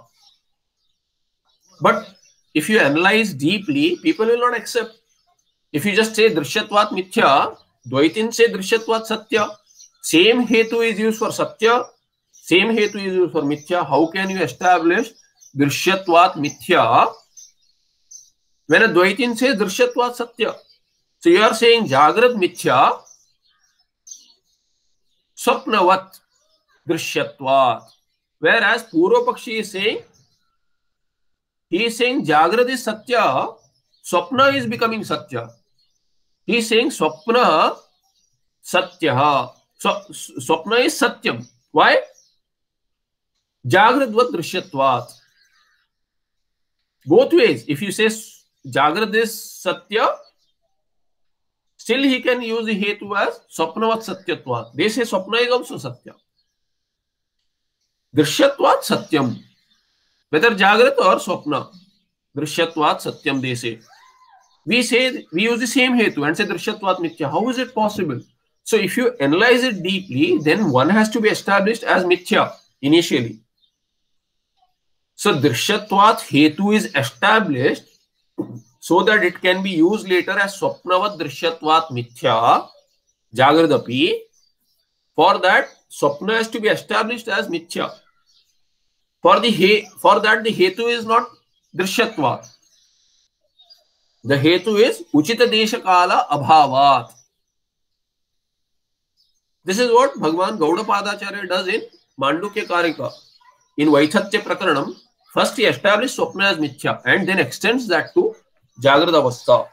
But if you analyze deeply, people will not accept. If you just say Drishyatvat Mithya, Dvaitin say Drishyatvat Satya. Same hetu is used for Satya, same hetu is used for Mithya. How can you establish Drishyatvat Mithya when a Dvaitin says Drishyatvat Satya? So you are saying Jagrat Mithya, Swapnavat Drishyatvat. Whereas Purva Pakshi is saying, he is saying Jagrat is Satya, Swapna is becoming Satya. He is saying Swapna Satya. So Swapna is Satyam. Why? Jagradvat Drishyatvat. Both ways. If you say Jagrat is Satya, still he can use the hetu as Swapnavat Satyatvat. They say Swapna is also Satya. Drishyatvat Satyam. Whether Jagrat or Swapna. Drishyatvat Satyam they say. We say, we use the same hetu and say Drishyatvat Mithya. How is it possible? So if you analyze it deeply, then one has to be established as Mithya initially. So Drishyatvat hetu is established so that it can be used later as Swapnavat Drishyatvat Mithya, Jagradapi. For that, Swapna has to be established as Mithya. For, the he, for that, the hetu is not Drishyatvat. The hetu is Uchita Desha Kala Abhavat. This is what Bhagavan Gaudapadacharya does in Mandukya Karika. In Vaithatya Prakaranam, first he established Swapna as Mithya and then extends that to Jagrada Avastha.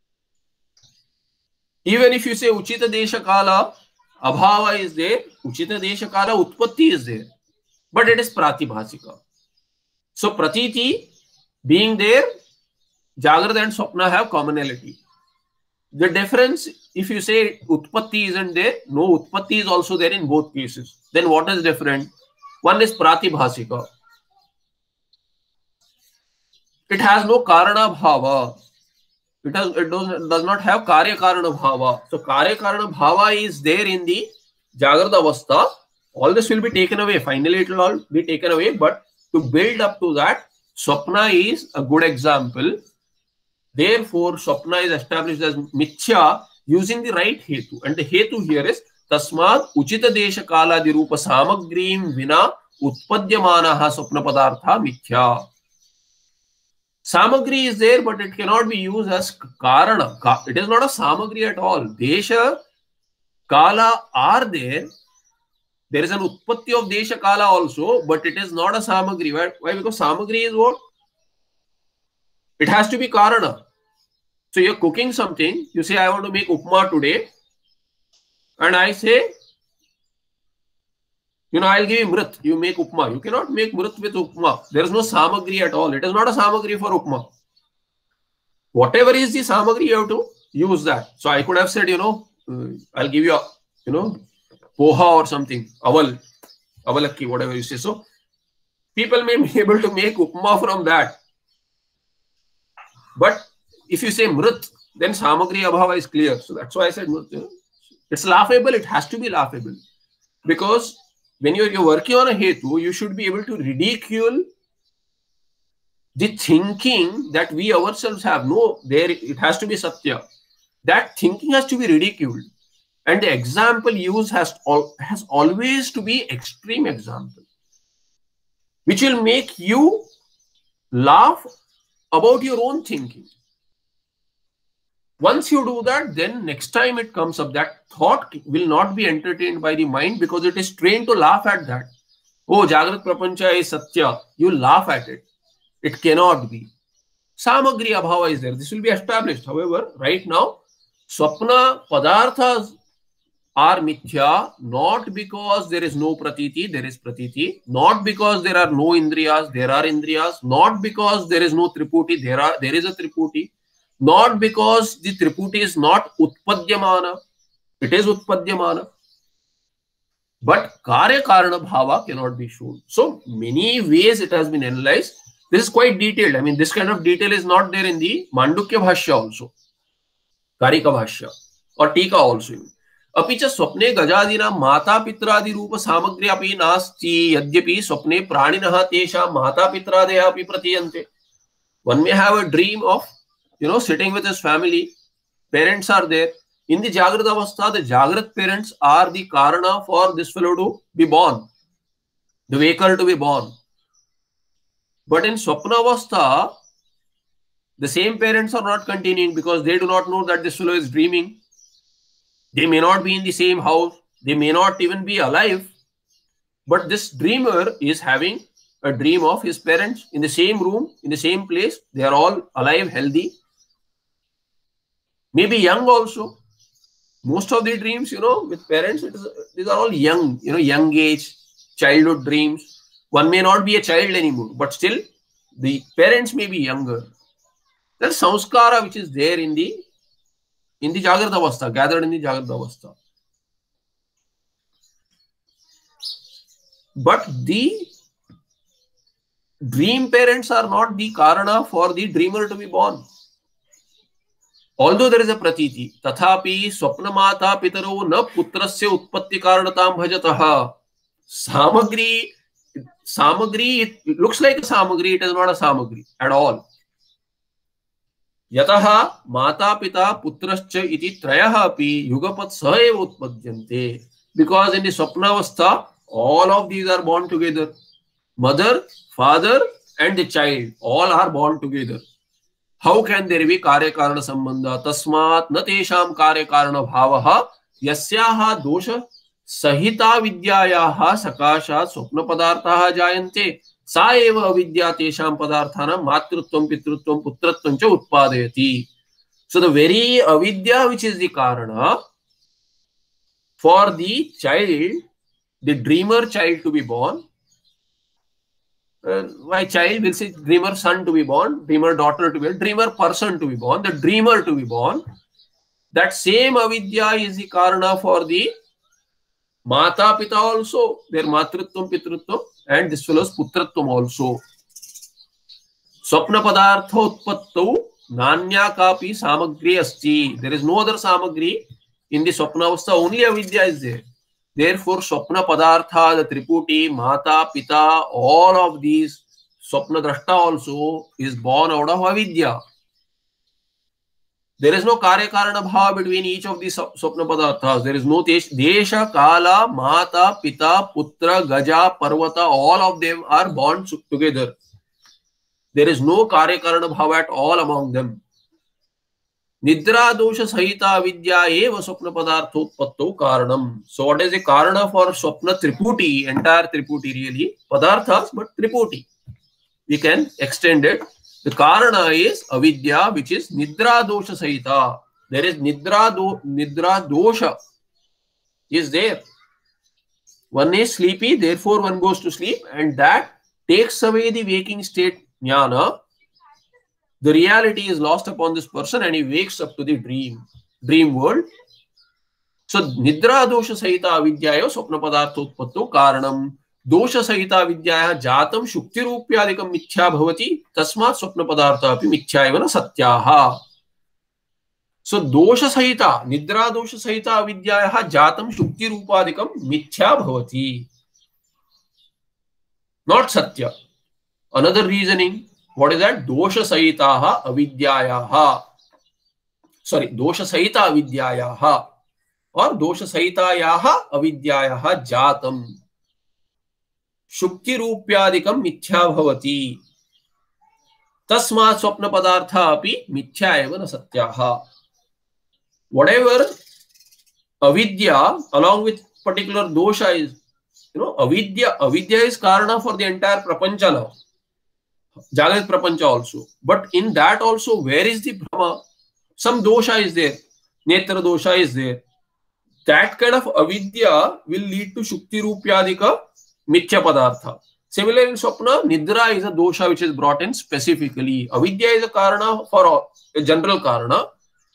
Even if you say Uchita Desha Kala Abhava is there, Uchita Desha Kala Utpatti is there, but it is Pratibhasika. So Pratiti being there, Jagrada and Swapna have commonality. The difference, if you say Utpatti isn't there, no, Utpatti is also there in both cases. Then what is different? One is Pratibhasika. It has no Karana Bhava. It, has, it does, does not have Karya Karana Bhava. So Karya Karana Bhava is there in the Jagrada Avastha. All this will be taken away. Finally, it will all be taken away. But to build up to that, Swapna is a good example. Therefore, Swapna is established as Mithya using the right hetu. And the hetu here is Tasmad Uchita Desha Kala Dirupa Samagrim Vina Utpadyamanaha Swapna Padartha Mithya. Samagri is there, but it cannot be used as Karana. It is not a Samagri at all. Desha Kala are there. There is an Utpatti of Desha Kala also, but it is not a Samagri. Why? Why? Because Samagri is what? It has to be Karana. So you're cooking something, you say, I want to make upma today. And I say, you know, I'll give you mrit. You make upma. You cannot make mrit with upma. There is no samagri at all. It is not a samagri for upma. Whatever is the samagri, you have to use that. So I could have said, you know, uh, I'll give you, a, you know, poha or something. Aval, avalakki, whatever you say. So people may be able to make upma from that. But if you say mrit, then samagri abhava is clear. So that's why I said mrit. It's laughable. It has to be laughable. Because when you're, you're working on a hetu, you should be able to ridicule the thinking that we ourselves have. No, there it has to be satya. That thinking has to be ridiculed. And the example used has, al has always to be extreme example, which will make you laugh about your own thinking. Once you do that, then next time it comes up, that thought will not be entertained by the mind because it is trained to laugh at that. Oh, Jagrat Prapancha is Satya. You laugh at it. It cannot be. Samagri abhava is there. This will be established. However, right now, Swapna Padarthas are mithya, not because there is no pratiti, there is pratiti, not because there are no indriyas, there are indriyas, not because there is no triputi, there are there is a triputi, not because the triputi is not utpadyamana, it is utpadyamana, but karya karana bhava cannot be shown. So many ways it has been analyzed. This is quite detailed. I mean, this kind of detail is not there in the Mandukya Bhashya also, Karika Bhashya, or Tika also. अपि च स्वप्ने गजादीनां माता पित्रादि रूप सामग्री अपि नास्ति यद्यपि स्वप्ने प्राणिनः तेषां माता पित्रादयः अपि प्रतीयन्ते. One may have a dream of, you know, sitting with his family, parents are there. In the Jagrata Avastha, the Jagrat parents are the karana for this fellow to be born, the waker to be born. But in Swapna Avastha, the same parents are not continuing because they do not know that this fellow is dreaming. They may not be in the same house. They may not even be alive. But this dreamer is having a dream of his parents in the same room, in the same place. They are all alive, healthy. Maybe young also. Most of the dreams, you know, with parents, it is, these are all young, you know, young age, childhood dreams. One may not be a child anymore, but still the parents may be younger. That's samskara which is there in the in the Jagrata Avastha, gathered in the Jagrata Avastha. But the dream parents are not the karana for the dreamer to be born. Although there is a pratiti, tathapi swapna mata pitaro na putrasya utpatti karanatam bhajataha. Samagri, samagri, it looks like a samagri, it is not a samagri at all. Yataha mata pita putrascha iti trayaha api yugapat saeva utpadyante. Because in the Swapnavastha, all of these are born together. Mother, father and the child, all are born together. How can there be karya karana sambandha? Tasmat na tesham karya karana bhavaha yasyaha dosha sahita vidyayaha sakashat swapna padarthaha jayante. Sa eva avidya tesham padarthana matrutvam pitrutvam putratvam cha utpadayati. So the very avidya which is the karana for the child, the dreamer child to be born, uh, my child will say dreamer son to be born, dreamer daughter to be born, dreamer person to be born, the dreamer to be born. That same avidya is the karana for the Mata Pita also, their matrutvam, pitrutvam, and this fellow's putratvam also. Swapna padartha utpattau nanya kapi samagri asti. There is no other samagri in the Swapnavastha, only avidya is there. Therefore, Swapna padartha, the triputi, Mata, Pita, all of these, Swapna drashta also is born out of avidya. There is no karya karana bhava between each of these swapna padarthas. There is no desha, kala, mata, pita, putra, gaja, parvata. All of them are born together. There is no karya karana bhava at all among them. Nidra dosha sahita vidya eva swapna padartho utpatto karanam. So what is the karana for swapna triputi, entire triputi really? Padarthas, but triputi. We can extend it. The karana is avidya, which is nidra dosha sahita. There is nidra, do, nidra dosha is there. One is sleepy, therefore one goes to sleep, and that takes away the waking state jnana. The reality is lost upon this person and he wakes up to the dream, dream world. So nidra dosha sahita avidya swapna padartho utpatto karanam. Dosha sahita vidyaya jatam shukti rupyadikam mithya bhavati tasmat swapna padartha api mithya eva na satyaha. So dosha sahita, nidra dosha sahita vidyaya jatam shukti rupadikam mithya bhavati. Not satya. Another reasoning, what is that? Dosha sahitaha avidyayaha. Sorry, dosha sahita avidyayaha. और दोष सहितायाः अविद्यायाः जातम् शुक्ति रूप्यादिकं मिथ्या भवति तस्मात् स्वप्न पदार्थः अपि मिथ्या एव न सत्याः. Whatever avidya along with particular dosha is, you know, avidya avidya is karana for the entire prapancha now, Jagrat prapancha also. But in that also, where is the Brahma? Some dosha is there, netra dosha is there. That kind of avidya will lead to shukti rupyadika mithya padartha. Similarly, in swapna, nidra is a dosha which is brought in specifically. Avidya is a karana for a general karana.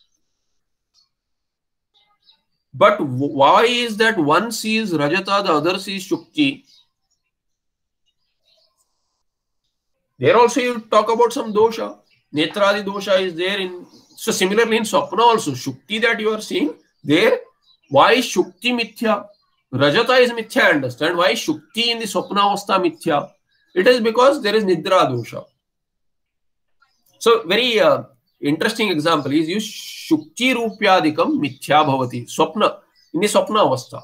But why is that one sees Rajata, the other sees Shukti? There also you talk about some dosha. Netradi dosha is there. in So similarly in Swapna also, Shukti that you are seeing, there, why is Shukti mithya? Rajata is mithya, I understand. Why is Shukti in the Swapna avastha mithya? It is because there is Nidra dosha. So very uh, interesting example is use Shukti rupyadikam mithya bhavati. Swapna, in the Swapna avastha.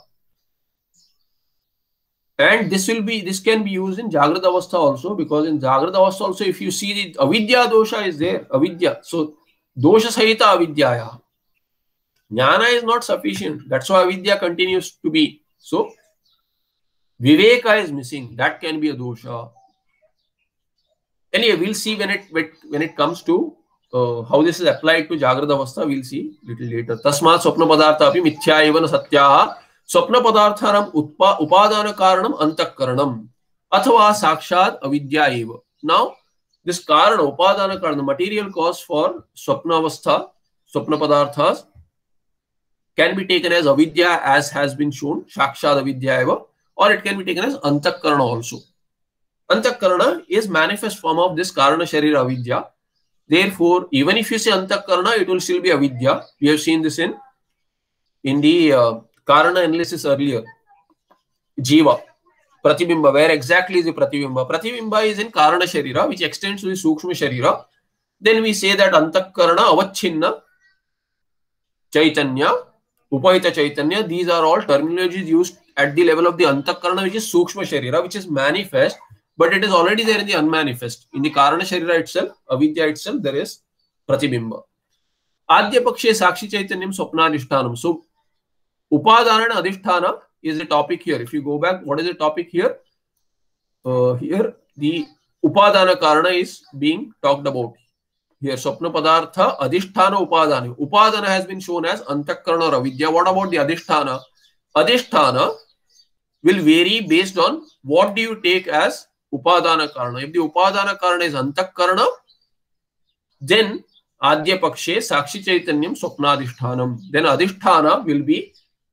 And this will be, this can be used in Jagrata avastha also, because in Jagrata avastha also, if you see the avidya dosha is there, avidya. So dosha sahita avidyaya. Jnana is not sufficient. That's why avidya continues to be. So viveka is missing. That can be a dosha. Anyway, we'll see when it when it comes to uh, how this is applied to Jagrata avastha. We'll see little later. Tasmat swapna padartha api mithya eva na satyaha. Swapna padarthanam upadana karanam antakaranam athava sakshat avidya eva. Now, this karana, upadana karana, material cause for swapna avastha, swapna padarthas, can be taken as avidya, as has been shown, sakshat avidya eva, or it can be taken as antakarana also. Antakarana is manifest form of this karana sharira avidya. Therefore, even if you say antakarana, it will still be avidya. We have seen this in in the uh, karana analysis earlier. Jiva, pratibimba, where exactly is the pratibimba? Pratibimba is in karana sharira, which extends to the sukshma sharira. Then we say that antakarana, avachinna, chaitanya, upahita chaitanya, these are all terminologies used at the level of the antakarana, which is sukshma sharira, which is manifest, but it is already there in the unmanifest. In the karana sharira itself, avidya itself, there is pratibimba. Adya pakshe sakshi chaitanyam swapnadhishthanam. So upadana and adhisthana is the topic here. If you go back, what is the topic here? Uh, here the upadana karana is being talked about. Here swapna padartha adhisthana upadana. Upadana has been shown as antakarana or avidya. What about the adhisthana? Adhisthana will vary based on what do you take as upadana karana. If the upadana karana is antakarana, then adya pakshe sakshi chaitanyam swapnadhishthanam. Then adhisthana will be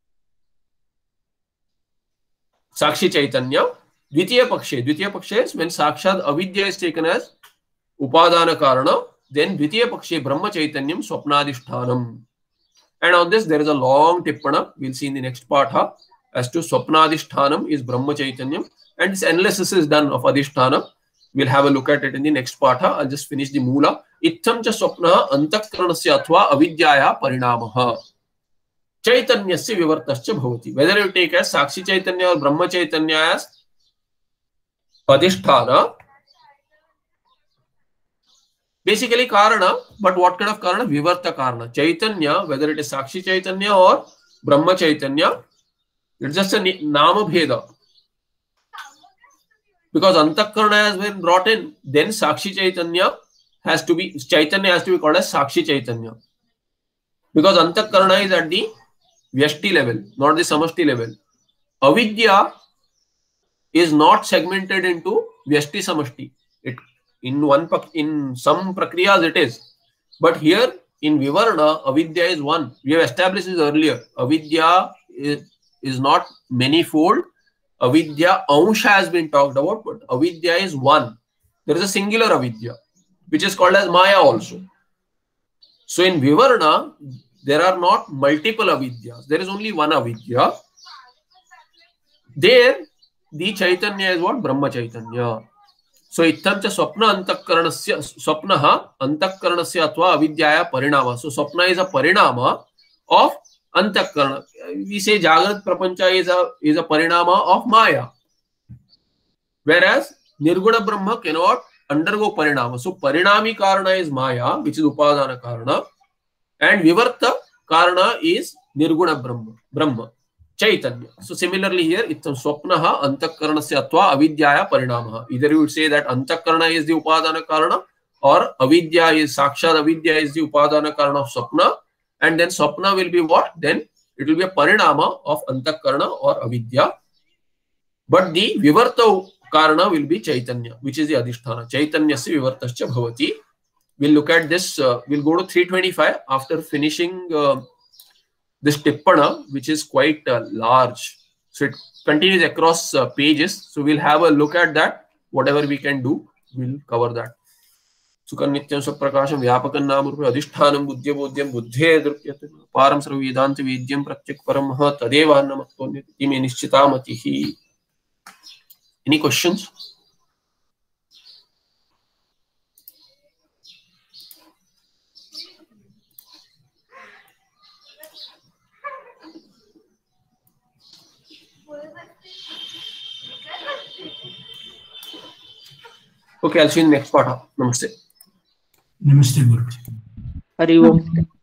sakshi chaitanya. Dvitiya pakshe. Dvitiya pakshe is when sakshat avidya is taken as upadana karana. Then dvitiya pakshe brahma chaitanyam swapnadhishthanam. And on this there is a long tippana. We'll see in the next part huh, as to swapnadhishthanam is brahma chaitanyam. And this analysis is done of adhisthana. We'll have a look at it in the next part. Huh. I'll just finish the mula. Ittham cha swapna antakaranasya athva avidyaya parinamaha. Chaitanyasya vivartascha bhavati. Whether you take as sakshi chaitanya or brahma chaitanya as adhisthana, basically karana, but what kind of karana? Vivarta karana. Chaitanya, whether it is sakshi chaitanya or brahma chaitanya, it's just a nama bheda. Because antakarana has been brought in, then sakshi chaitanya has to be, chaitanya has to be called as sakshi chaitanya. Because antakarana is at the vyashti level, not the samashti level. Avidya is not segmented into vyashti samashti. It in one in some prakriyas it is, but here in vivarna avidya is one. We have established this earlier. Avidya is, is not manifold. Avidya ansha has been talked about, but avidya is one. There is a singular avidya, which is called as maya also. So in vivarna there are not multiple avidyas. There is only one avidya. There the chaitanya is what? Brahma chaitanya. So ittham cha swapna antakaranasya swapnaha antakaranasya athva avidyaya parinama. So swapna is a parinama of Antakarana. We say Jagrat Prapancha is a is a parinama of Maya, whereas Nirguna Brahma cannot undergo parinama. So parinami karana is Maya, which is Upadana karana, and Vivarta karana is Nirguna Brahma, Brahma, Chaitanya. So similarly here, it's Swapnaha Antakaranasya Atva Avidyaya Parinamaha. Either you would say that Antakarana is the Upadana karana, or Avidya is Sakshad Avidya is the Upadana karana of Swapna, and then Swapna will be what? Then it will be a Parinama of Antakarana or Avidya. But the Vivarta karana will be Chaitanya, which is the Adhisthana. Chaitanyasya Vivartascha Bhavati. We'll look at this. Uh, we'll go to three twenty-five after finishing uh, this Tippana, which is quite uh, large. So it continues across uh, pages. So we'll have a look at that. Whatever we can do, we'll cover that. Sukarnityam Saprakasham Vyapakan Namurpa Adhishthanam Buddhya Bodhyam Buddhe Drukyat Param Sarva Vedanta Vidyam Pratyak Paramaha Tadeva Namatonyati Ime Nishchitamatihi. Any questions? Okay, I'll see you in the next part. Namaste. Namaste, Guru. Hari Om.